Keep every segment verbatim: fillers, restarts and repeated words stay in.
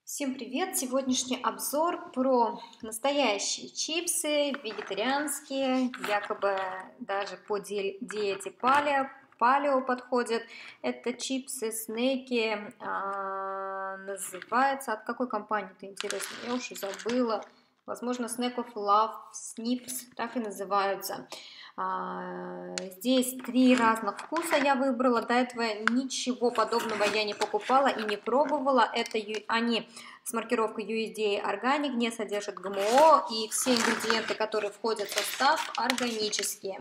Всем привет! Сегодняшний обзор про настоящие чипсы, вегетарианские, якобы даже по ди- диете палео, палео подходят. Это чипсы, снеки, а, называется, от какой компании-то интересно, я уже забыла. Возможно, Snack of Love, Snips, так и называются. А, здесь три разных вкуса я выбрала. До этого ничего подобного я не покупала и не пробовала. Это ю- они с маркировкой ю эс ди эй Organic, не содержат гэ эм о, и все ингредиенты, которые входят в состав, органические.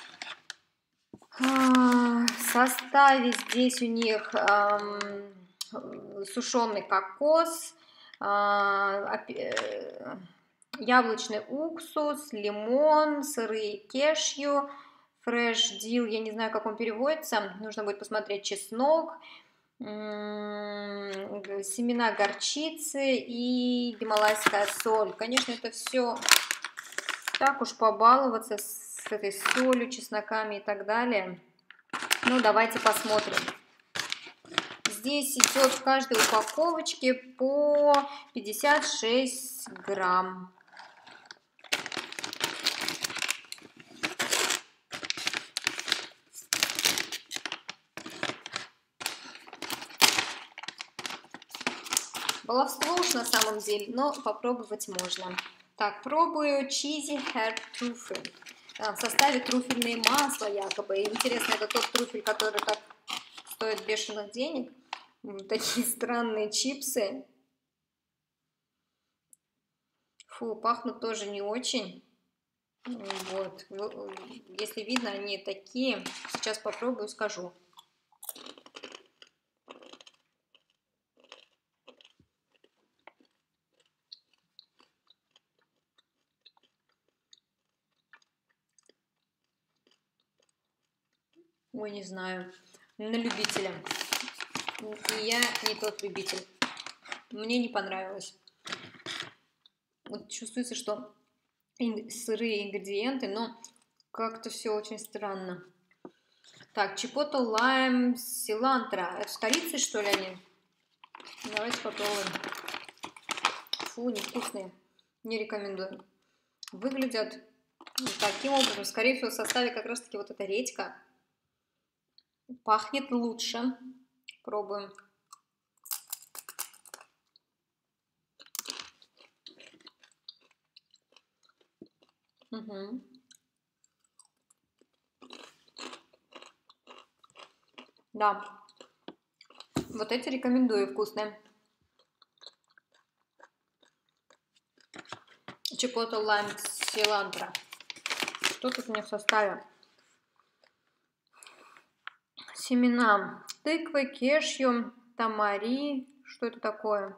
А, в составе здесь у них эм, сушеный кокос, а, опе- яблочный уксус, лимон, сырые кешью, фреш дил, я не знаю, как он переводится, нужно будет посмотреть, чеснок, м, семена горчицы и гималайская соль. Конечно, это все так уж побаловаться с этой солью, чесноками и так далее. Ну, давайте посмотрим. Здесь идет в каждой упаковочке по пятьдесят шесть грамм. Баловство уж на самом деле, но попробовать можно. Так, пробую Cheesy Herb Truffle. В составе трюфельное масло якобы. И интересно, это тот трюфель, который так стоит бешеных денег. Такие странные чипсы. Фу, пахнут тоже не очень. Вот, если видно, они такие. Сейчас попробую, скажу. Ой, не знаю. На любителя. И я не тот любитель. Мне не понравилось. Вот чувствуется, что сырые ингредиенты, но как-то все очень странно. Так, чипота, лайм, силантро. Это с корицей, что ли, они? Давайте попробуем. Фу, невкусные. Не рекомендую. Выглядят таким образом. Скорее всего, в составе как раз-таки вот эта редька. Пахнет лучше. Пробуем. Угу. Да. Вот эти рекомендую, вкусные. Чипота, лайм, силантро. Что тут у меня в составе? Семена тыквы, кешью, тамари. Что это такое?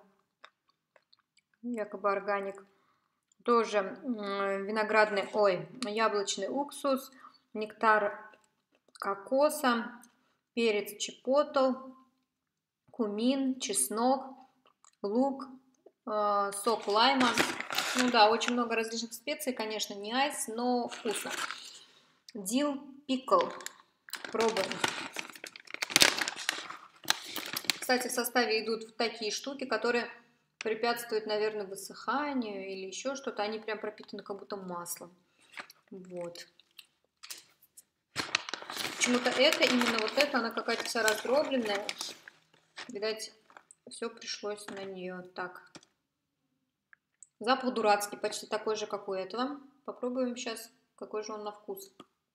Якобы органик. Тоже виноградный, ой, яблочный уксус, нектар кокоса, перец чипотл, кумин, чеснок, лук, э, сок лайма. Ну да, очень много различных специй, конечно, не айс, но вкусно. Дил пикл. Пробуем. Кстати, в составе идут такие штуки, которые препятствуют, наверное, высыханию или еще что-то. Они прям пропитаны как будто маслом. Вот. Почему-то это, именно вот это, она какая-то вся раздробленная. Видать, все пришлось на нее. Так. Запах дурацкий, почти такой же, как у этого. Попробуем сейчас, какой же он на вкус.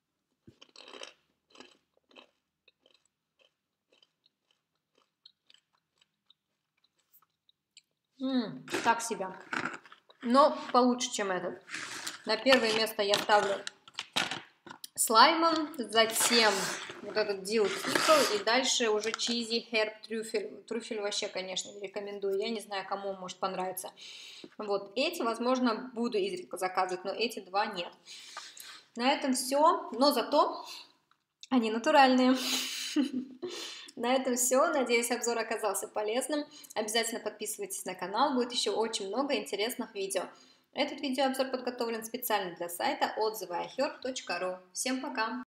М-м, так себе. Но получше, чем этот. На первое место я ставлю с лаймом, затем вот этот Dill Pickle и дальше уже Cheesy Herb Truffle. Трюфель вообще, конечно, не рекомендую. Я не знаю, кому может понравиться. Вот эти, возможно, буду изредка заказывать, но эти два нет. На этом все, но зато они натуральные. На этом все. Надеюсь, обзор оказался полезным. Обязательно подписывайтесь на канал, будет еще очень много интересных видео. Этот видеообзор подготовлен специально для сайта отзывы о херб точка ру. Всем пока!